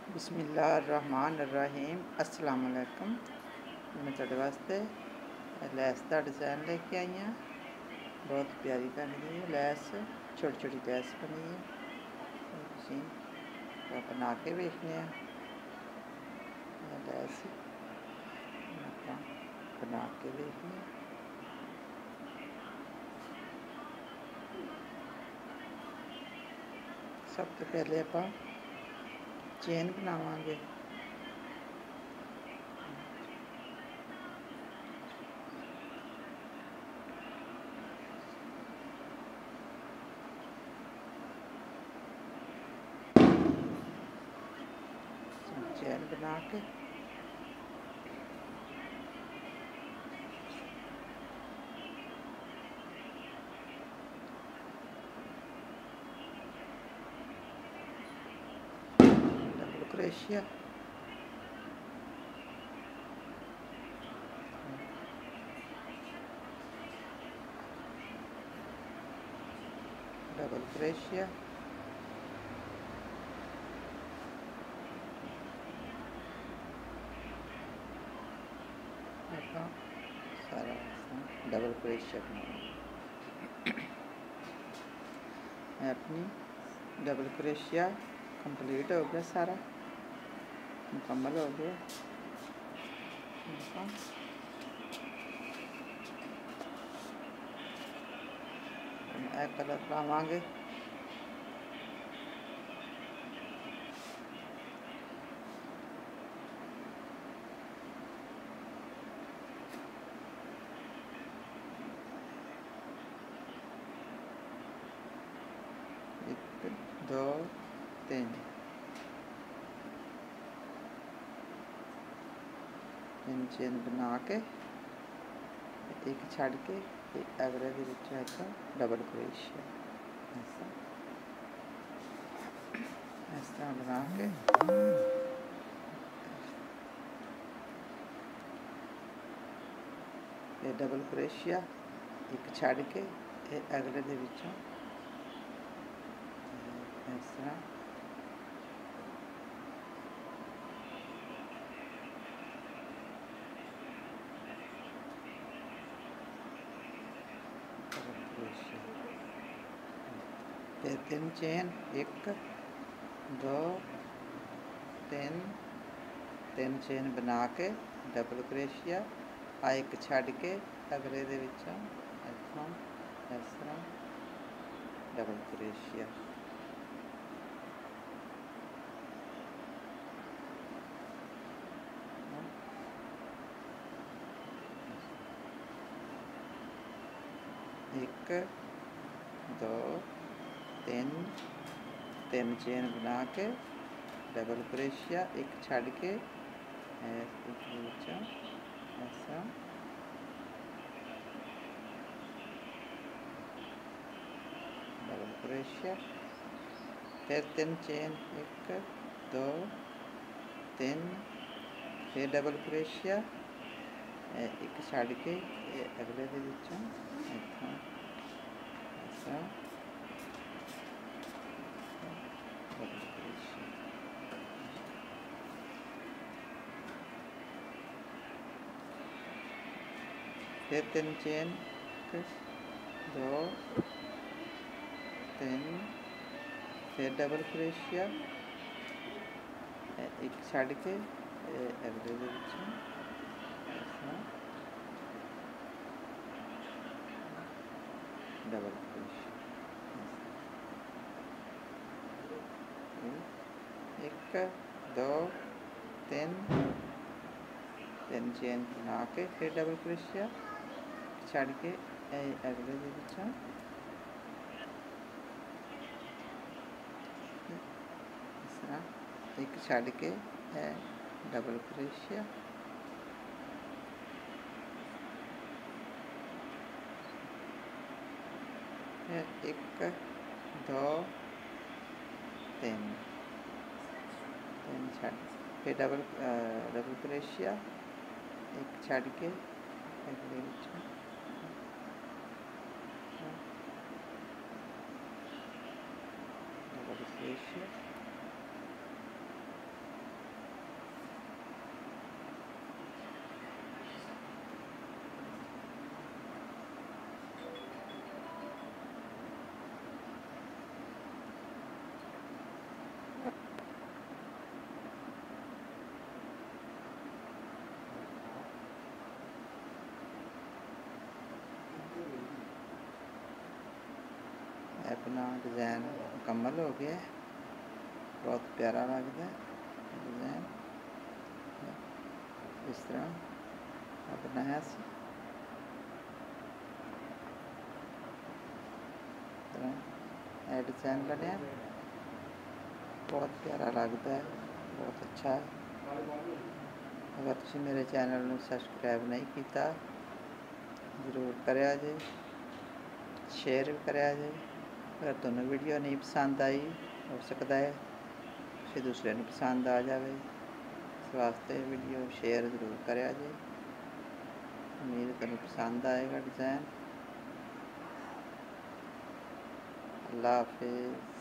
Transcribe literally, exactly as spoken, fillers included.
बिस्मिल्लाहिर्रहमानिर्रहीम। अस्सलाम वालेकुम। मैं तुहाडे वास्ते लैस का डिज़ाइन लेके आई हाँ। बहुत प्यारी बन गई है लैस, छोटी छोटी लैस बनी है। तुसीं बना के वेखने लैस बना के वेखने। सब तो पहले आप चेन बनावांगे। चैन बना के डबल क्रोशिया डबल क्रोशिया सारा डबल क्रोशिया अपनी डबल क्रोशिया कंप्लीट हो गया, सारा मुकम्मल हो गया। एक कलर पावांगे। एक दो तीन तीन चेन बना के एक छड़ के अगले के डबल क्रोशिया इस तरह बना के ये डबल क्रोशिया एक छड़ के अगले दे विचों इस तरह फिर तीन चेन एक दो तीन तीन चेन बना के डबल क्रोशिया आ एक छड़ के अगले दे विचों इत्थों इस तरह डबल क्रोशिया एक दो तीन तीन चेन बना के डबल क्रोशिया एक छड़ के ऐसा डबल क्रोशिया फिर तीन चेन एक दो तीन फिर डबल क्रोशिया एक छड़ के अगले दे विचों इत्थों ऐसा फिर तीन चेन दो तीन फिर डबल क्रोशिया एक छड़ के अगले दे विचों ऐसा डबल क्रोशिया एक दो तीन तीन चेन बना के फिर डबल क्रोशिया छड़ के अगले दे विचों इस तरह एक छड़ के डबल क्रोशिया एक दो तीन तीन छड़ फिर डबल डबल क्रोशिया एक छड़ के अगले विचों डबल क्रोशिया अपना डिज़ाइन मुकम्मल हो गया है। बहुत प्यारा लगता है डिज़ाइन। इस तरह बनाया सी तरह यह डिज़ाइन बनया, बहुत प्यारा लगता है, बहुत अच्छा है। अगर तुम मेरे चैनल में सबसक्राइब नहीं किया जरूर करिया जे, शेयर भी करिया जे। अगर तुहानू वीडियो नहीं पसंद आई, हो सकता है किसी दूसरे को पसंद आ जाए, इस वास्ते वीडियो शेयर जरूर करिया जे। उम्मीद तुहानू पसंद आएगा डिज़ाइन। अल्लाह हाफिज़।